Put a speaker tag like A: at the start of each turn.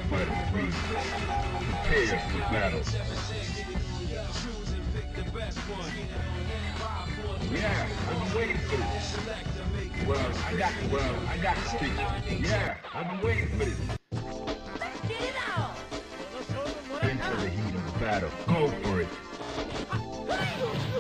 A: fighter breathe. Prepare for battle. Yeah, I've been waiting for this. I got to speak. Yeah, I've been waiting for this. Into the heat of the battle. Go for it.